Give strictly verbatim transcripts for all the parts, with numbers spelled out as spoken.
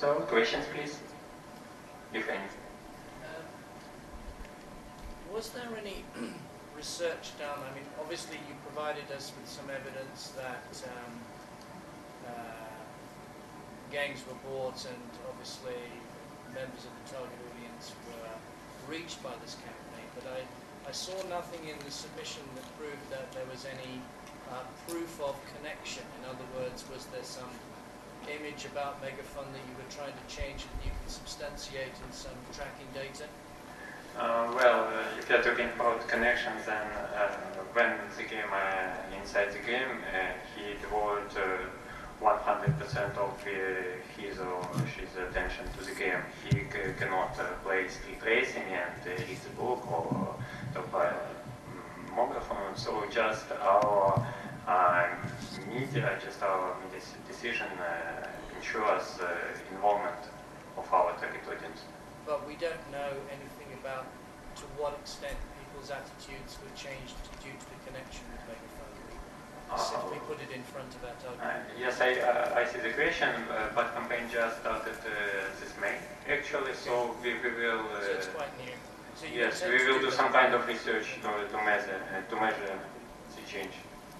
So, questions please, if any. Uh, was there any research done? I mean, obviously you provided us with some evidence that um, uh, games were bought and obviously members of the target audience were reached by this campaign, but I, I saw nothing in the submission that proved that there was any uh, proof of connection. In other words, was there some image about Megafon that you were trying to change that you can substantiate in some tracking data? Uh, well, uh, if you're talking about connections, then uh, when the game uh, inside the game, uh, he devoted uh, one hundred percent of uh, his or his attention to the game. He c cannot uh, play street racing and uh, read the book or talk by um, mobile phone. So just our uh, media, just our media decision uh, ensures uh, involvement of our target audience. But we don't know anything about to what extent people's attitudes were changed due to the connection with Megafon. Uh, Simply put it in front of our target. Uh, yes, I, uh, I see the question, uh, but campaign just started uh, this May, actually, so we, we will... Uh, so it's quite new. So yes, we will do some kind of research to, to, measure, uh, to measure the change.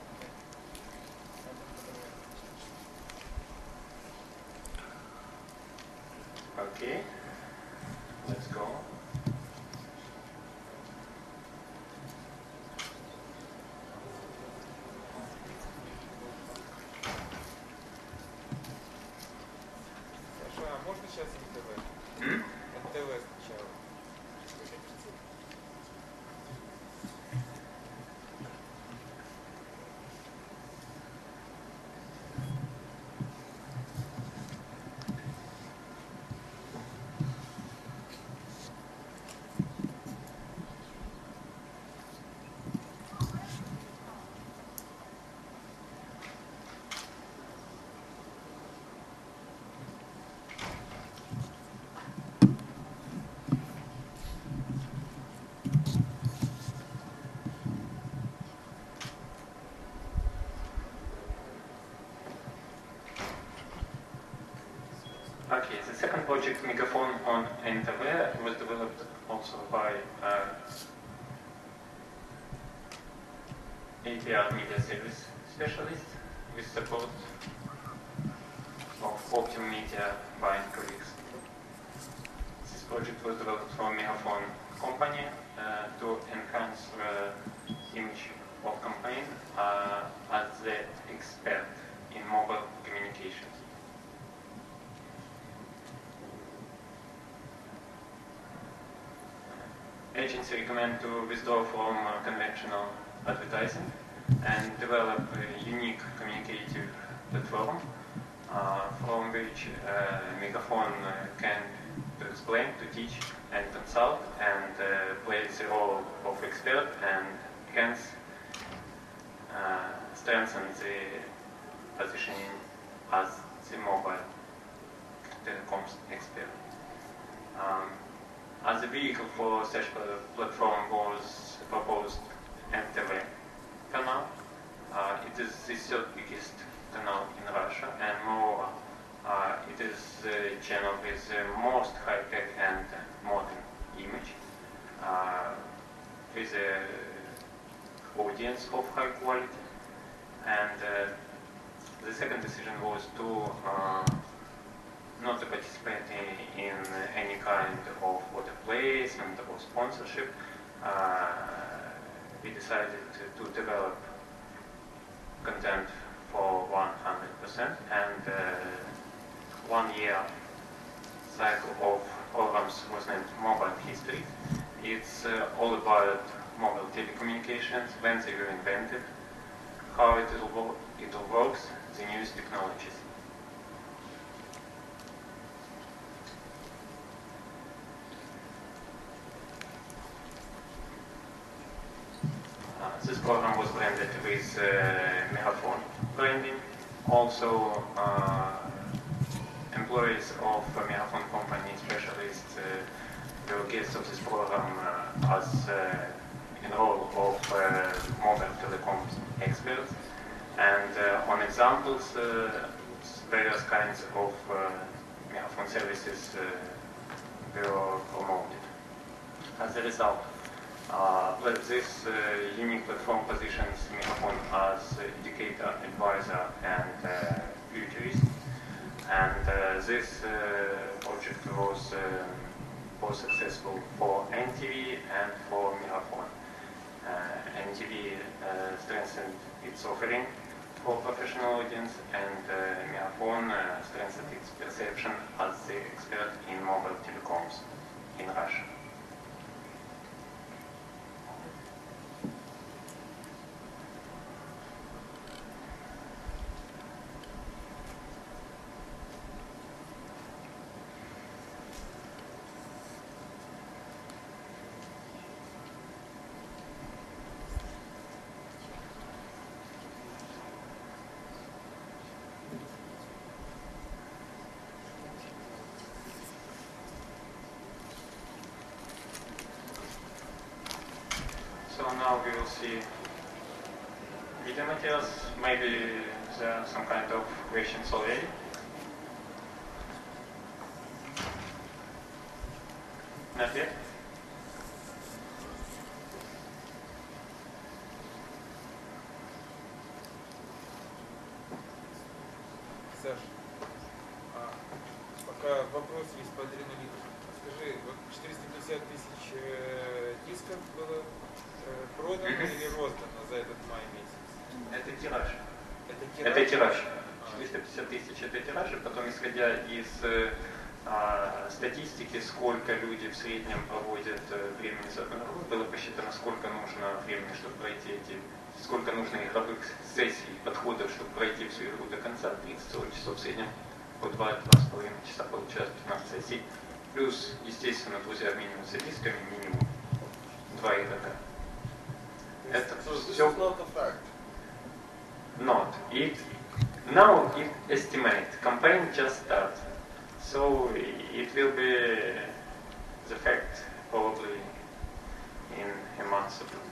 Okay, let's go. Можно сейчас эн тэ вэ? Hmm? эн тэ вэ сначала. Okay, the second project, Megafon on эн тэ вэ, was developed also by uh, A P R Media Service Specialist with support of Optimum Media by colleagues. This project was developed for Megafon company uh, to enhance the image of campaign uh, as the expert in mobile communications. Agency recommend to withdraw from uh, conventional advertising and develop a unique communicative platform uh, from which uh, Megafon uh, can to explain, to teach and consult and uh, play the role of expert and hence uh, strengthen the positioning as the mobile telecoms expert. Um, As a vehicle for such a platform was proposed эн тэ вэ canal. Uh, it is the third biggest canal in Russia, and moreover, uh, it is the channel with the most high-tech and modern image, uh, with an audience of high quality. And uh, the second decision was to uh, not to participate in, in any kind of water placement or sponsorship. Uh, we decided to, to develop content for one hundred percent and uh, one year cycle of programs was named Mobile History. It's uh, all about mobile telecommunications, when they were invented, how it all, it all works, the newest technologies. This program was branded with uh, Megafon branding. Also, uh, employees of uh, Megafon company specialists uh, were guests of this program uh, as uh, in role of uh, mobile telecoms experts. And uh, on examples, uh, various kinds of uh, Megaphone services uh, were promoted. As a result, uh, this uh, unique platform positions Megaphone as educator, advisor, and uh, futurist. And uh, this uh, project was uh, both successful for N T V and for Megaphone. Uh, N T V uh, strengthened its offering for professional audience, and uh, Megaphone uh, strengthened its perception as the expert in mobile telecoms in Russia. So now we will see video materials. Maybe there are some kind of questions already. Not yet? Саш, а, пока вопрос есть по адреналину. Скажи, вот четыреста пятьдесят тысяч э, дисков было э, продано или роздано за этот май месяц? Это тираж. Это тираж? Это тираж. четыреста пятьдесят тысяч это тираж, и потом, исходя из а, статистики, сколько люди в среднем проводят а, времени за одну игру, было посчитано, сколько нужно времени, чтобы пройти эти, сколько нужно игровых сессий, подходов, чтобы пройти всю игру до конца, тридцать сорок часов в среднем, по два-два с половиной часа получается пятнадцать сессий. Плюс, естественно, друзья обмениваются дисками минимум два игрока. Это все... Not. It, now it estimate. Campaign just started. So it will be the fact probably in a month or two.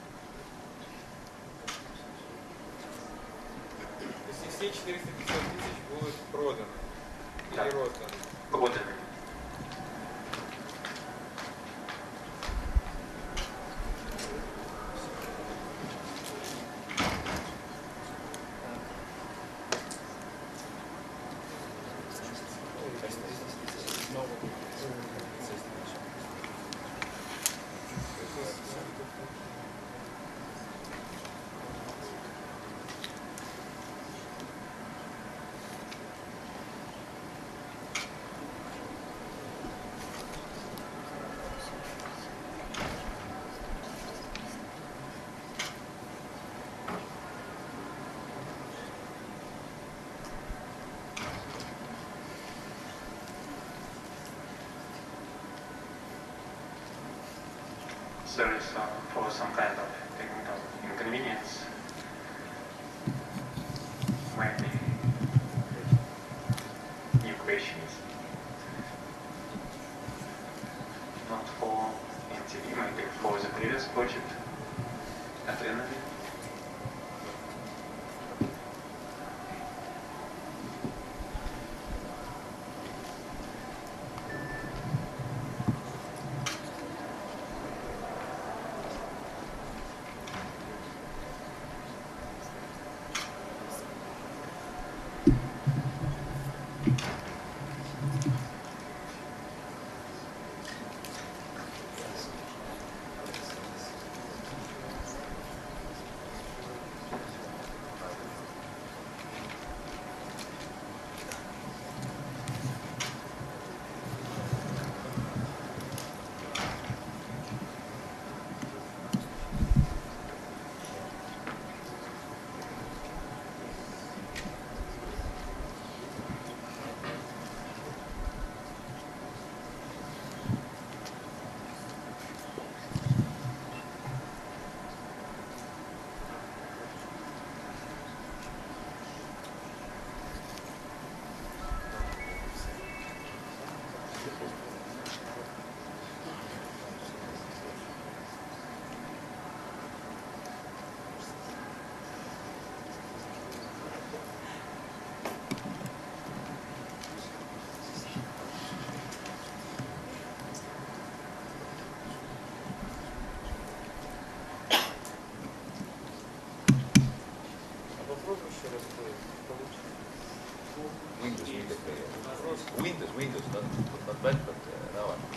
То есть все четыреста пятьдесят тысяч будут проданы Да. или розданы? Проданы. Sorry so for some kind of technical inconvenience. Maybe new questions. Not for N T V, maybe for the previous project. Adrenaline. Windows, Windows, not, not bad, but uh, now I'm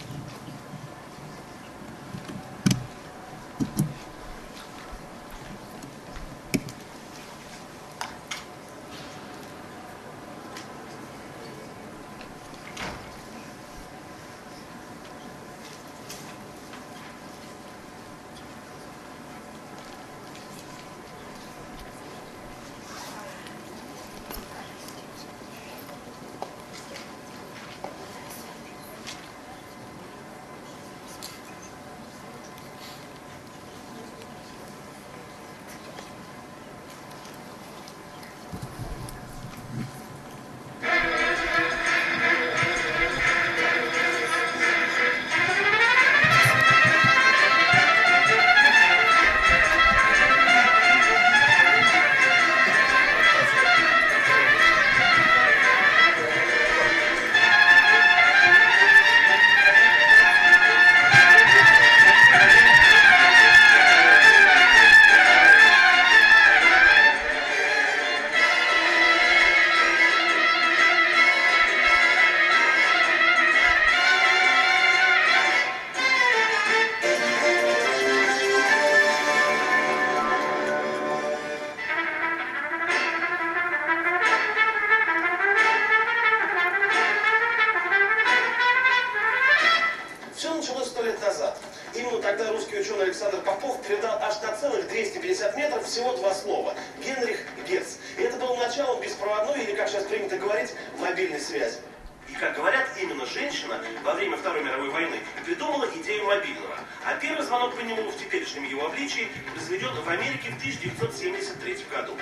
всего два слова. Генрих Герц. И это было началом беспроводной, или, как сейчас принято говорить, мобильной связи. И, как говорят, именно женщина во время Второй мировой войны придумала идею мобильного. А первый звонок по нему в теперешнем его обличии произведен в Америке в тысяча девятьсот семьдесят третьем году.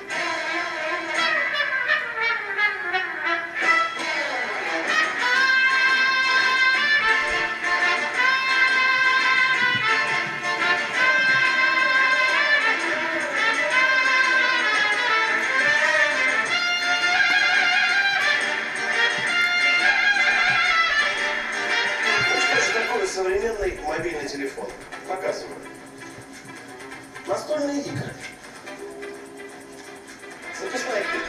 Современный мобильный телефон. Показываю. Настольные игры. Записная книга.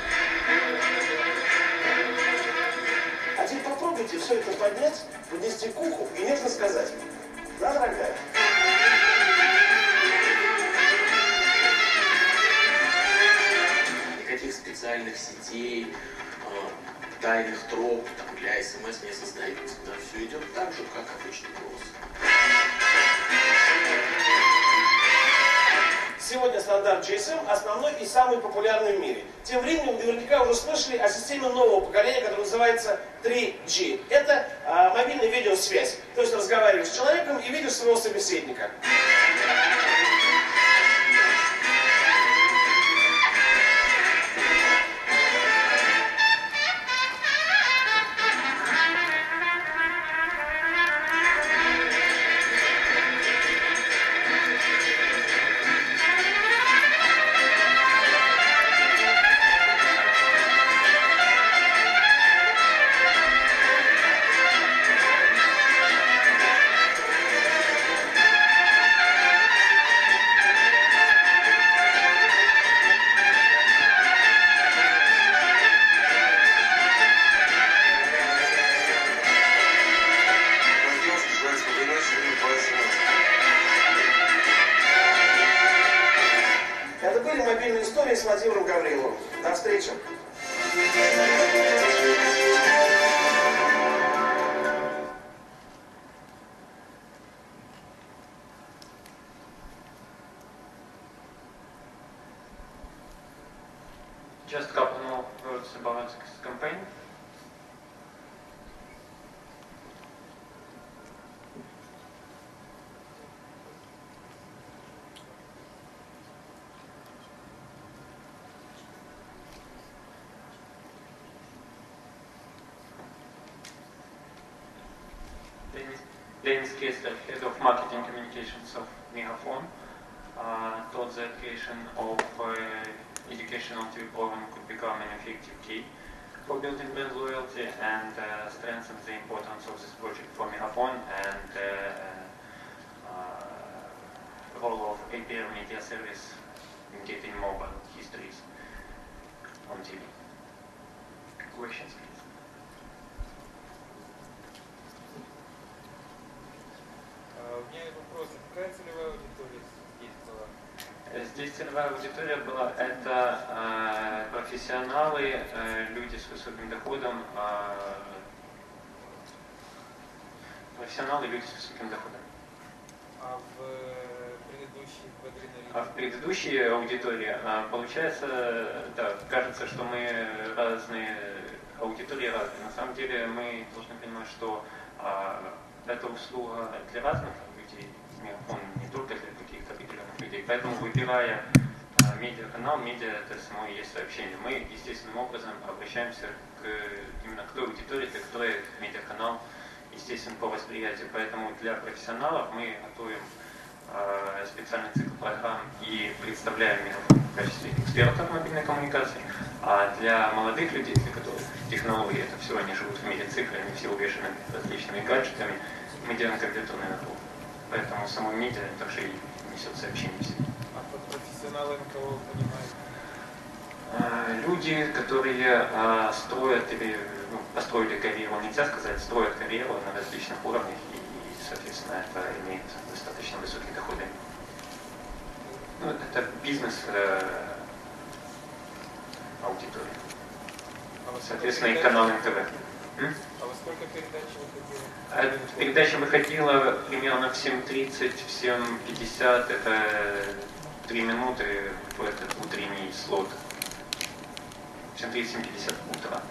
А теперь попробуйте все это поднять, поднести к уху и нежно сказать: да, дорогая. Никаких специальных сетей, тайных троп там, для СМС не создается. Да, все идет так же, как обычный голос. Сегодня стандарт джи эс эм основной и самый популярный в мире. Тем временем наверняка уже слышали о системе нового поколения, которая называется три джи. Это а, мобильная видеосвязь. То есть разговариваешь с человеком и видишь своего собеседника. Это были мобильные истории с Владимиром Гавриловым. До встречи. Just a couple more words about this campaign. Denis Kessler, Head of Marketing Communications of Megafon, uh, thought the creation of uh, educational T V program could become an effective key for building brand loyalty and uh, strengthen the importance of this project for Megafon and uh, uh, role of A P R media service in getting mobile histories on T V. Questions, please? целевая аудитория была это э, профессионалы, э, люди с высоким доходом, э, профессионалы, люди с высоким доходом. А в предыдущей, в адреналине? А в предыдущей аудитории, э, получается, да, кажется, что мы разные, аудитории разные. На самом деле мы должны понимать, что э, это услуга для разных людей, он не только для каких-то определенных людей. Поэтому, выбирая э, медиаканал, медиа это само и есть сообщение. Мы естественным образом обращаемся к, именно к той аудитории, для которой медиаканал естествен по восприятию. Поэтому для профессионалов мы готовим э, специальный цикл программ и представляем их в качестве экспертов мобильной коммуникации. А для молодых людей, для которых технологии это все, они живут в мире цикла, они все увешаны различными гаджетами, мы делаем координационный набор. Поэтому само медиа также и несет сообщение в себе. А под профессионалами кого вы понимаете? Люди, которые а, строят или ну, построили карьеру, нельзя сказать, строят карьеру на различных уровнях и, и соответственно, это имеет достаточно высокие доходы. Ну, это бизнес э, аудитории. А Соответственно, и канал эн тэ вэ. А во сколько передач выходило? А передача выходила примерно в семь тридцать, в семь пятьдесят, это три минуты в этот утренний слот. семь тридцать, семь пятьдесят утра.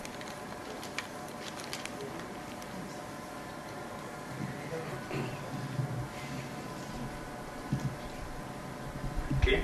Окей.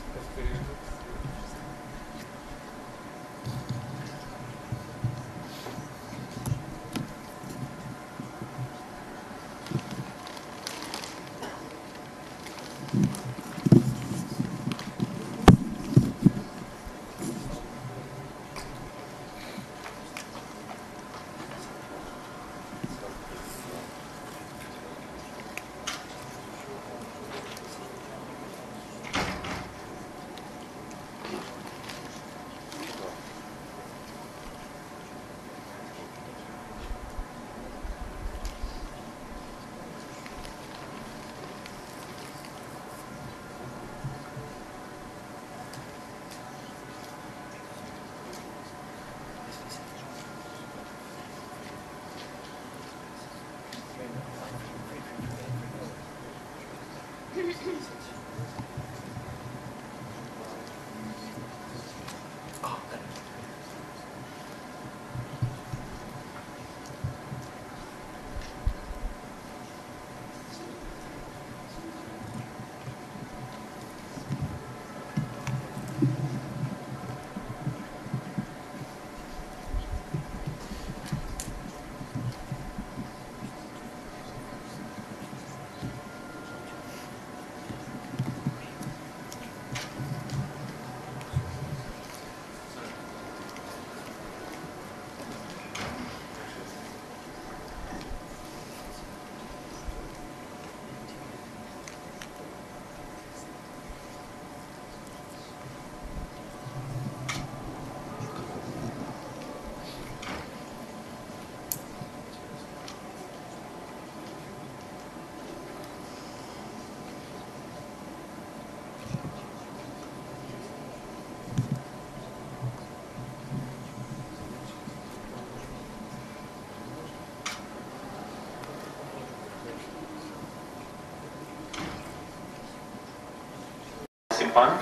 Bank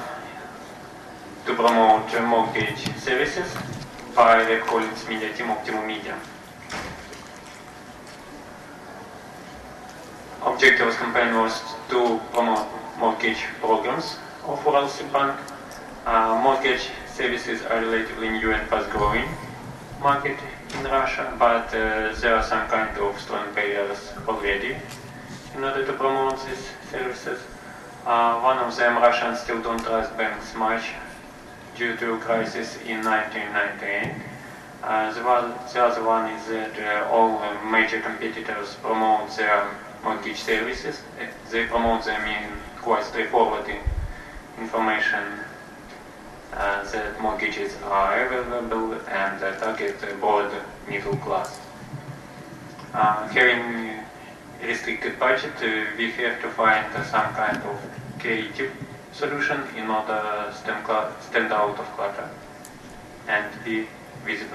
to promote mortgage services by Web Holdings Media Team Optimum Media. Objective of the campaign was to promote mortgage programs of Uralsib Bank. Uh, mortgage services are relatively new and fast-growing market in Russia, but uh, there are some kind of strong barriers already in order to promote these services. Uh, one of them, Russians still don't trust banks much due to crisis in nineteen ninety-eight. Uh, the, one, the other one is that uh, all uh, major competitors promote their mortgage services. Uh, they promote them in quite straightforward information uh, that mortgages are available and uh, target the broad middle class. Uh, having restricted budget, uh, we have to find uh, some kind of creative solution in order to stand, stand out of clutter and be visible.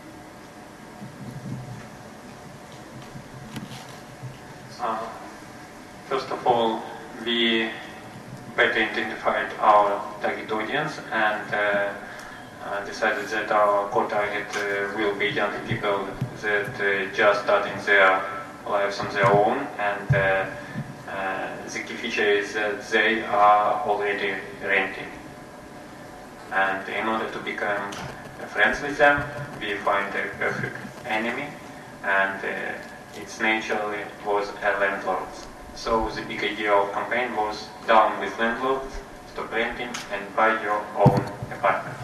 Uh, first of all, we better identified our target audience and uh, uh, decided that our core target uh, will be young people that uh, just starting their lives on their own, and uh, uh, the key feature is that they are already renting. And in order to become friends with them, we find a perfect enemy, and uh, its naturally was a landlord. So the big idea of campaign was down with landlords, stop renting, and buy your own apartment.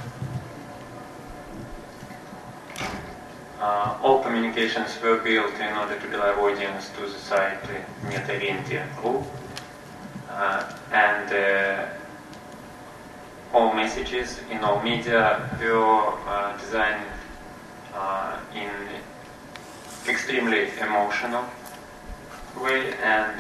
Uh, all communications were built in order to drive audience to the site netarenti dot r u, uh, and uh, all messages in all media were uh, designed uh, in extremely emotional way, and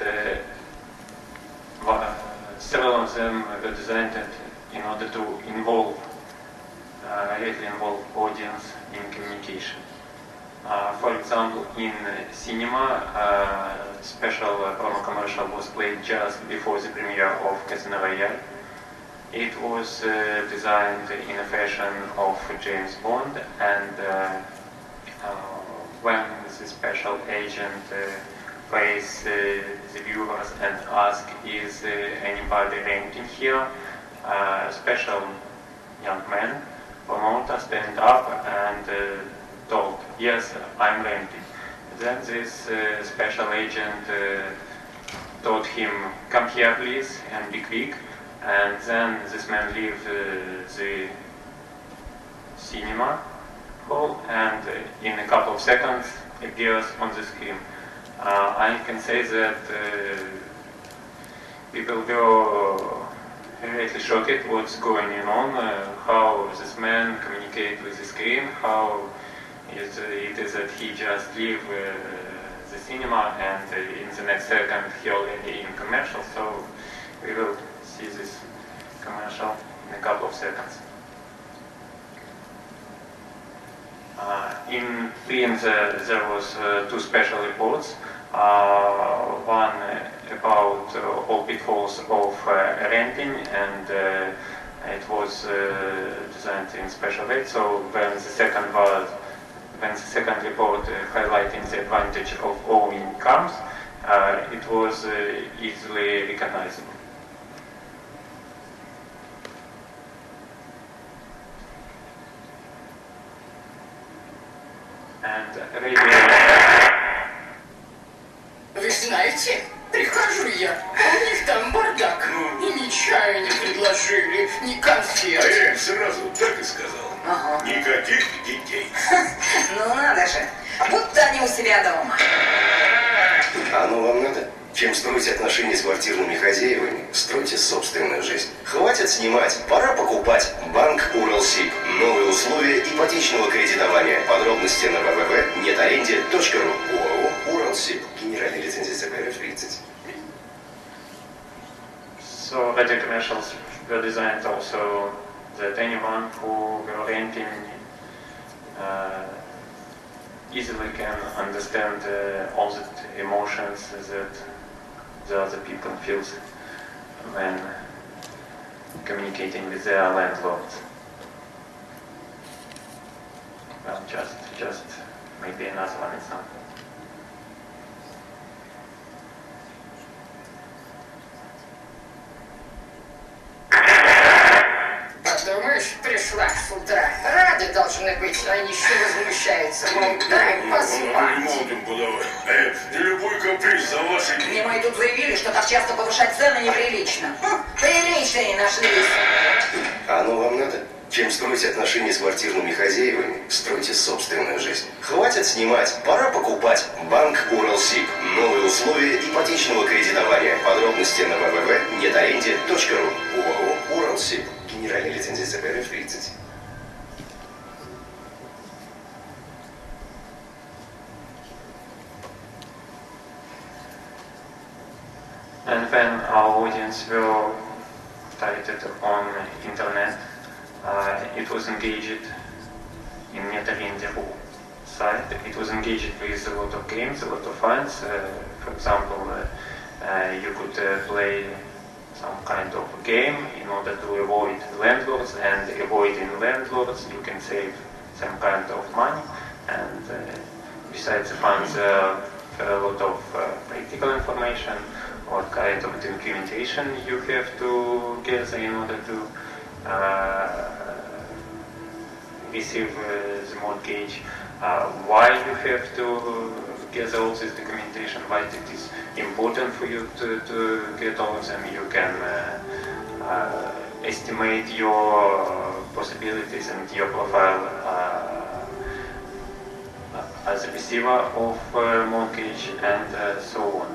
uh, several of them were designed in order to involve, uh, really involve audience in communication. Uh, for example, in uh, cinema, uh, special uh, promo commercial was played just before the premiere of Casino Royale. It was uh, designed in a fashion of James Bond, and uh, uh, when the special agent uh, face uh, the viewers and ask, is uh, anybody renting here? A uh, special young man, promoter, stand up and uh, told, yes, I'm renting. Then this uh, special agent uh, told him, come here please, and be quick. And then this man leave uh, the cinema hall, and uh, in a couple of seconds appears on the screen. Uh, I can say that uh, people were really shocked at what's going on, uh, how this man communicates with the screen, how is, uh, it is that he just leave uh, the cinema, and uh, in the next second he already in commercial. So we will see this commercial in a couple of seconds. Uh, in print uh, there was uh, two special reports. Uh, one about uh, all pitfalls of uh, renting, and uh, it was uh, designed in special way. So when the second was, when the second report uh, highlighting the advantage of owning cars, uh, it was uh, easily recognizable. And radio. Вы знаете, прихожу я, а у них там бардак. И ни чая не предложили, ни конфет. А я им сразу так и сказал. Ага. Никаких детей. Ну надо же, будто они у себя дома. А ну вам надо? Чем строить отношения с квартирными хозяевами, стройте собственную жизнь. Хватит снимать, пора покупать. Банк Уралсиб. Новые условия ипотечного кредитования. Подробности на вэ вэ вэ точка нетаренти точка ру. ОАО Уралсиб. Генеральная лицензия цэ пэ эр эф тридцать. So radio commercials were designed also that anyone who were renting uh, easily can understand uh, all the emotions that the other people feel when communicating with their landlords. Well, just, just maybe another one example. Подумаешь, пришла с утра. Рады должны быть, а они еще возмущаются. Мол, дай поспать. Ремонтом подавай. Э, любой каприз за ваши... Мне мои тут заявили, что так часто повышать цены неприлично. Хм, приличные нашлись. А ну вам надо? Чем строить отношения с квартирными хозяевами, стройте собственную жизнь. Хватит снимать, пора покупать. Банк Уралсиб. Новые условия ипотечного кредитования. Подробности на вэ вэ вэ точка нетаренти точка ру. ОАО Уралсиб. Генеральная лицензия цэ пэ эр эф тридцать. And when our audience were started on internet. Uh, it was engaged in NetArena site. It was engaged with a lot of games, a lot of fans. Uh, for example, uh, uh, you could uh, play some kind of game in order to avoid landlords, and avoiding landlords you can save some kind of money. And uh, besides the funds, uh, a lot of uh, practical information, what kind of documentation you have to gather in order to uh, receive uh, the mortgage, uh, why you have to gather all this documentation, why it is important for you to, to get all of them. You can uh, uh, estimate your possibilities and your profile uh, as a receiver of uh, mortgage, and uh, so on.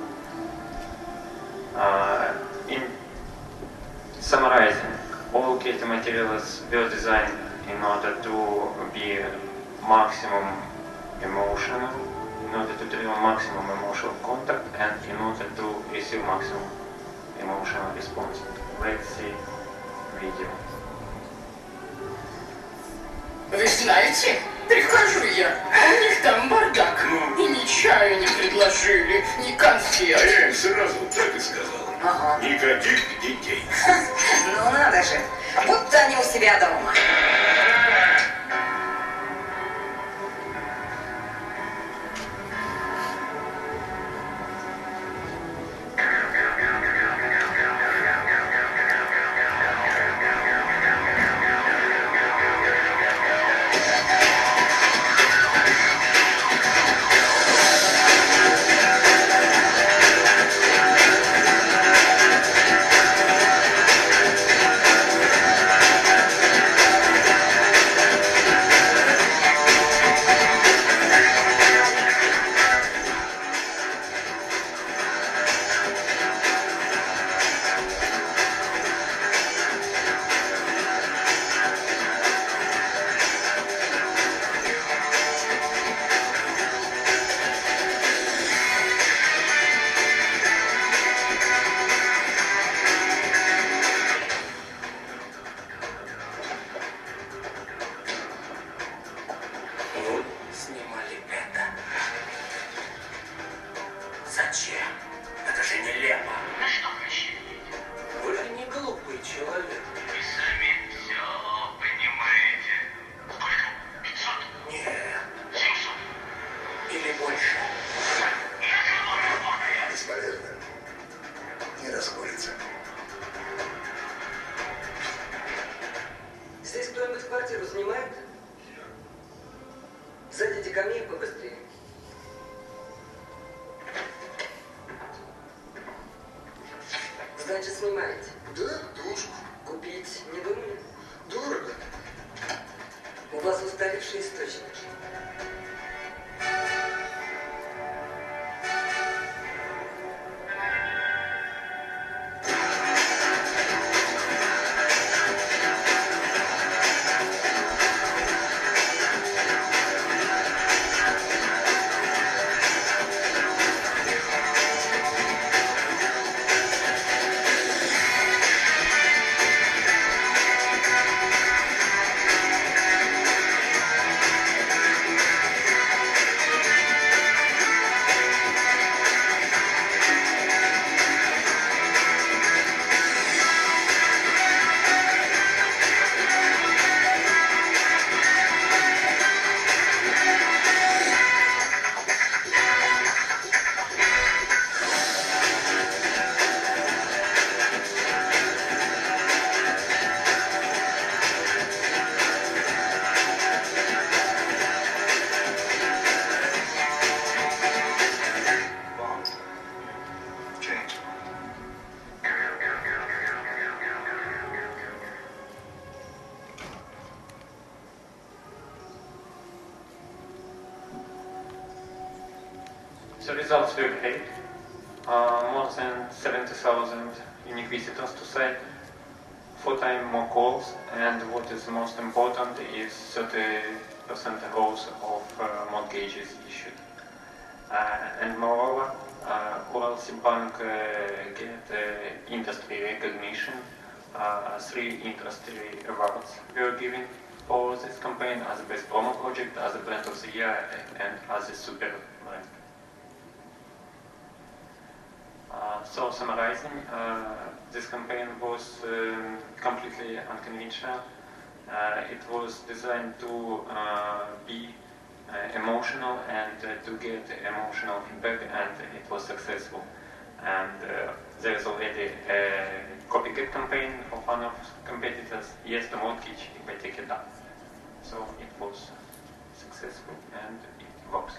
Uh, in summarizing, all K T materials were designed in order to be maximum emotional, in order to deliver maximum emotional contact, and in order to receive maximum emotional response. Let's see video. Вы знаете, прихожу я, а у них там бардак. И ни чаю не предложили, ни конфет. А я им сразу так и сказал. Ага. Никаких детей. Ну надо же, будто они у себя дома. Зачем? Это же нелепо. На что рассчитываете? Вы же не глупый человек. Вы сами все понимаете. Сколько? пятьсот? Нет. семьсот? Или больше? Бесполезно. Не расходится. Здесь кто-нибудь квартиру снимает? Зайдите ко мне побыстрее. Значит, снимаете? Да, двушку. Купить не думали? Дорого. У вас устаревшие источники. The results were great. Uh, more than seventy thousand unique visitors to site, four times more calls, and what is most important is thirty percent growth of uh, mortgages issued. Uh, and moreover, uh, Uralsibbank uh, get uh, industry recognition uh, three industry awards were given for this campaign as the best promo project, as the brand of the year, and as a super brand. Uh, so summarizing, uh, this campaign was um, completely unconventional. Uh, it was designed to uh, be uh, emotional and uh, to get emotional feedback, and it was successful. And uh, there is already a copycat campaign of one of competitors, yes, the mortgage, if I take it up. So it was successful and it works.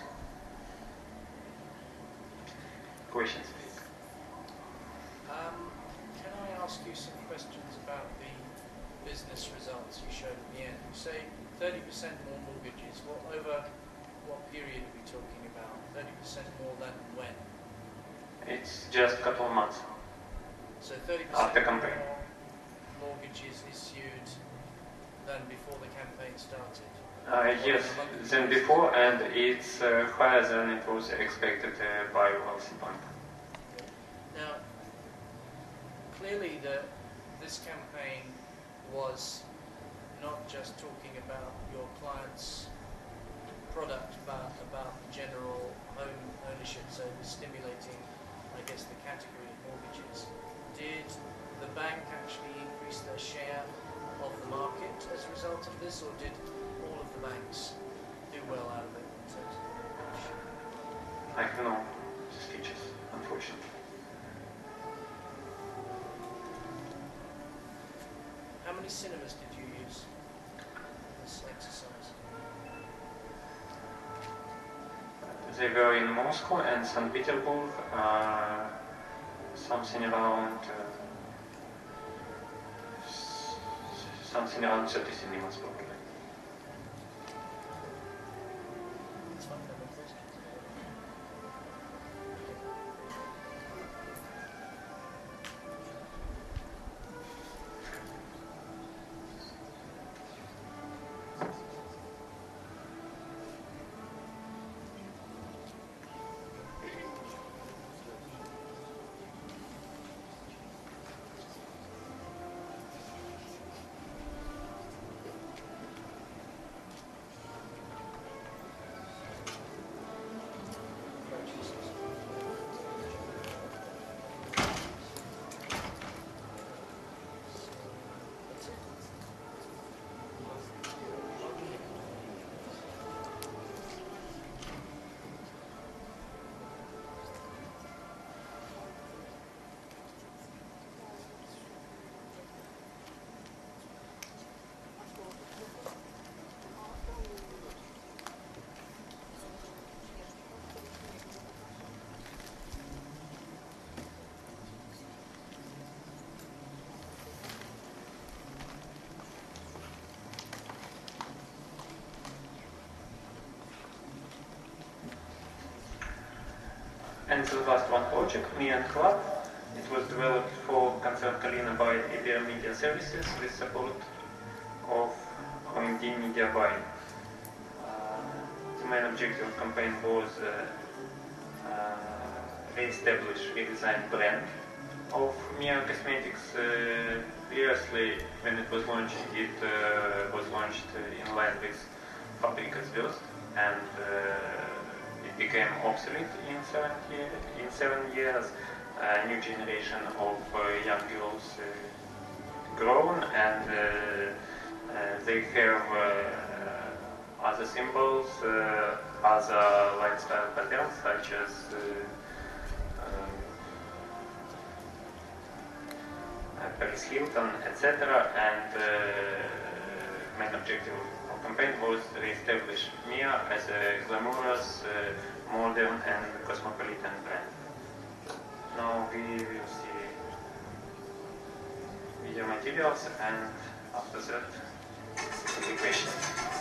Questions, please? Um, can I ask you some questions about the business results you showed at the end? You say thirty percent more mortgages. What over what period are we talking about? thirty percent more than when? It's just a couple of months. So thirty percent after campaign. More mortgages issued than before the campaign started? Uh, yes, than before, and it's uh, higher than it was expected uh, by Wealthy Bank. Now, clearly the, this campaign was not just talking about your client's product, but about the general home ownership, so it was stimulating, I guess, the category of mortgages. Did the bank actually increase their share of the market as a result of this, or did all of the banks do well out of it in terms of the share? I have no speeches, unfortunately. How many cinemas did you use in this exercise? They were in Moscow and Saint Petersburg, uh, something around uh, something around thirty cinemas probably. And the last one project, Me and Club. It was developed for Concern Kalina by A B R Media Services with support of O M D Media Buying. Uh, the main objective of the campaign was uh, uh, re-establish, redesign brand of Mia Cosmetics. Uh, previously, when it was launched, it uh, was launched in line with Fabrika Zvezd, and uh, became obsolete in seven, year, in seven years. A new generation of uh, young girls uh, grown, and uh, uh, they have uh, other symbols, uh, other lifestyle patterns such as uh, um, uh, Paris Hilton, et cetera. And uh, main objective of the campaign was to re-establish Mia as a glamorous, uh, modern and cosmopolitan brand. Now we will see video materials, and after that, the questions.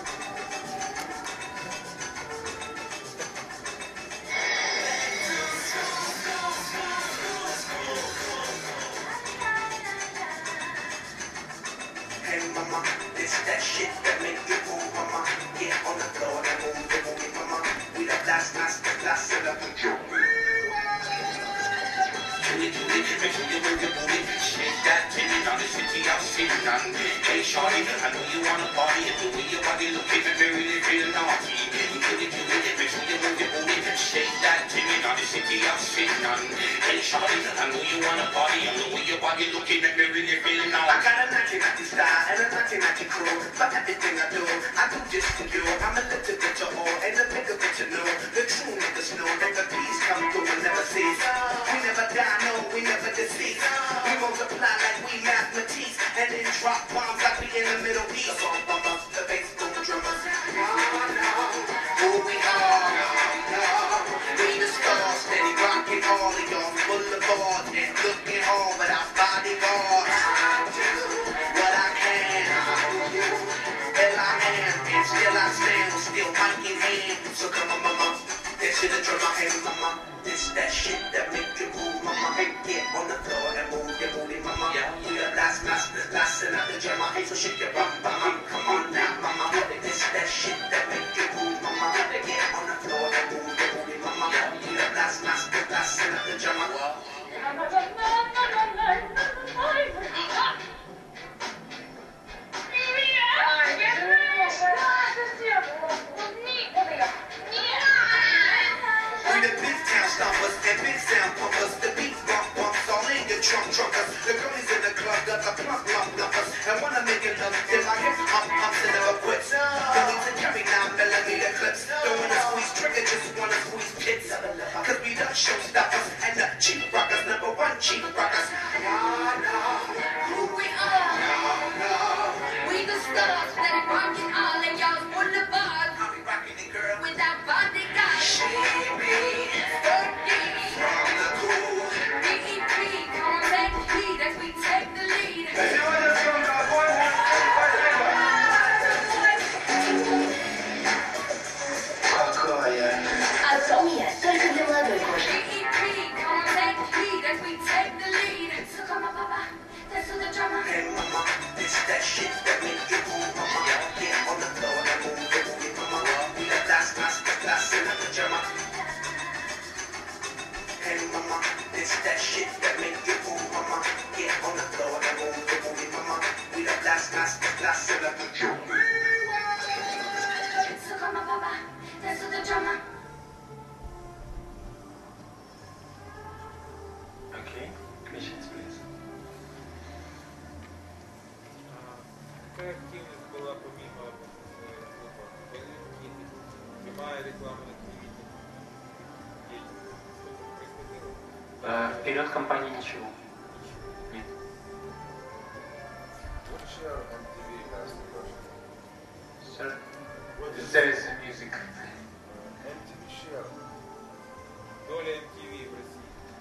Hey mama, it's that shit that make you move, mama. Get on the floor and move, move it, mama. We the last master class in the control. Can you do it? You make me move your booty. Shake that, take it on the city. sitting on. Hey shorty, I know you wanna party, and the way your body looking, make me really feel naughty. You could do it, make sure you move your booty, shake that timid on the city I'm sitting on. Hey shorty, I know you wanna party, and the way your body looking, make me really feel naughty. I got a nineteen ninety style and a nineteen ninety crew. But everything I do, I do just for you. I'm a little bit of all and a bigger bit of know. The true niggas know that the peace come through and never cease. We never die, no, we never deceive. We multiply like we mathematics and then drop bombs like we in the Middle East. The bumpers, the bass, boom drummers. Oh no, who we are? No, we the stars, steady rocking all of y'all. Boulevard and looking hard without bodyguards. I do what I can. Well, I am, and still I stand, still mic in hand. So come on, mama, this shit a drum my hand, mama. This that shit that make you move, mama. Hey, get on the floor and move your booty, mama. Yeah, we are last, last, last, and out the drum my hand, so shake your bum, mama. Come on now, mama. This that shit that make you move, mama. Get on the floor and move your booty, mama. Yeah, we are last, last, last, and out the drum my hand. We the big town stompers and big sound pumpers. The beats bump bumps all in your trunk truckers. The girlies in the club got the plump plump lumpers. And when I make it love, they like it pump pumps and never quits. The need to carry nine millimeter clips. Don't wanna squeeze trigger, just wanna squeeze pits. Cause we the showstoppers and the cheap rockers, number one cheap rockers. Y'all know Who we are? y'all know. We the stars that are rocking all of y'all's boulevard I'll be rocking it, girl. without bodyguards. She be from the cool. D E P, come on, take the lead as we take the lead. Какая? Нет, только для молодой кожи. D E P, come on, take the lead as we take the lead. So come on, papa, dance to the drama. Hey mama, it's that shit that make you move, mama. Get on the floor and move the booty, mama. We the last, last, last in the drama. Hey mama, it's that shit that make you move, mama. Get on the floor and move the booty, mama. We the last, last, last in the drama. So come on, papa, dance to the drama. Okay, questions, please. Какая активность была помимо э, клуба? Были какие-то прямая реклама на телевидении? Деятельность? Что-то происходило? Uh, вперед компании ничего. Нет. What's your эм ти ви master version? Sir, there is music. эм ти ви share. Доля эм ти ви в России.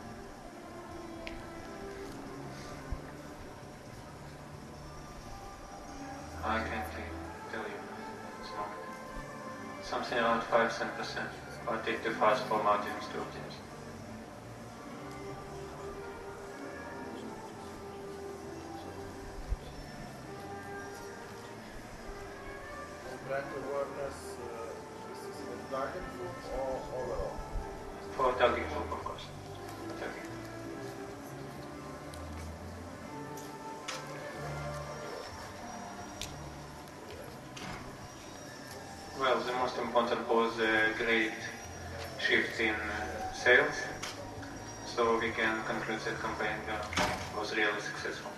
I can't tell you. It's not. Something around five to ten percent. But it differs from audience to audience. Brand awareness, uh, this is for target group or overall? For target group, of course. Target. Well, the most important was a great shift in uh, sales, so we can conclude that campaign uh, was really successful.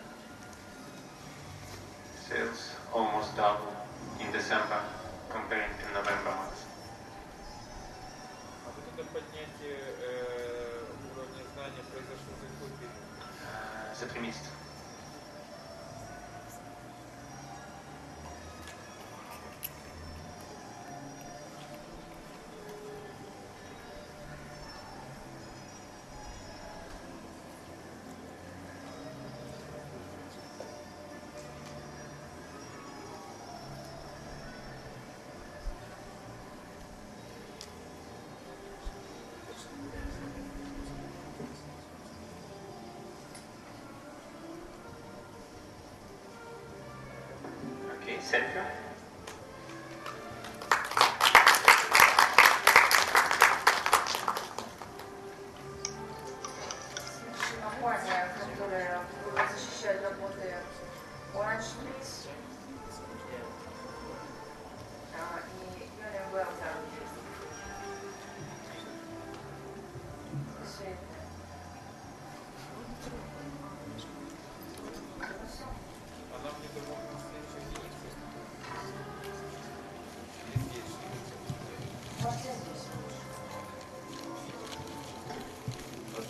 Sales almost doubled in December compared to November month. А вот это поднятие э, уровня знания произошло за какой период? Uh, за три месяца. Okay, Sergio. Компания, которая была защищать работы, она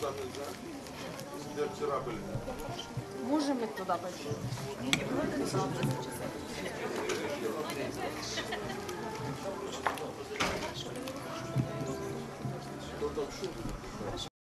туда нельзя? Где вчера были? Можем мы туда пойти? Кто там шутит?